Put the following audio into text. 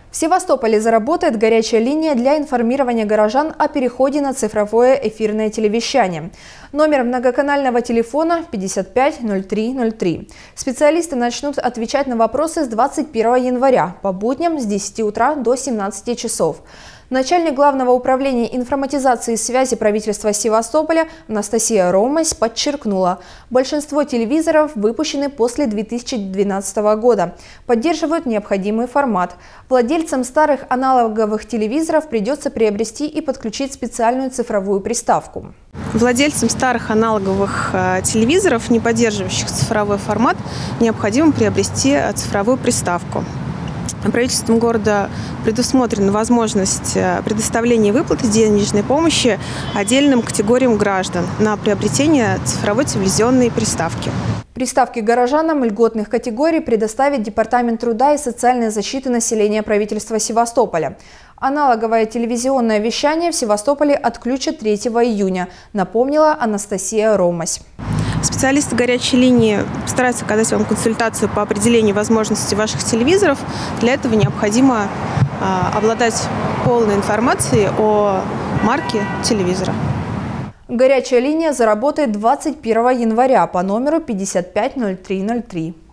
В Севастополе заработает горячая линия для информирования горожан о переходе на цифровое эфирное телевещание. Номер многоканального телефона 550303. Специалисты начнут отвечать на вопросы с 21 января, по будням с 10 утра до 17 часов. Начальник Главного управления информатизации и связи правительства Севастополя Анастасия Ромась подчеркнула, большинство телевизоров выпущены после 2012 года, поддерживают необходимый формат. Владельцам старых аналоговых телевизоров придется приобрести и подключить специальную цифровую приставку. Владельцам старых аналоговых телевизоров, не поддерживающих цифровой формат, необходимо приобрести цифровую приставку. Правительством города предусмотрена возможность предоставления выплаты денежной помощи отдельным категориям граждан на приобретение цифровой телевизионной приставки. Приставки горожанам льготных категорий предоставит Департамент труда и социальной защиты населения правительства Севастополя. Аналоговое телевизионное вещание в Севастополе отключат 3 июня, напомнила Анастасия Ромась. Специалисты горячей линии постараются оказать вам консультацию по определению возможностей ваших телевизоров. Для этого необходимо обладать полной информацией о марке телевизора. Горячая линия заработает 21 января по номеру 550303.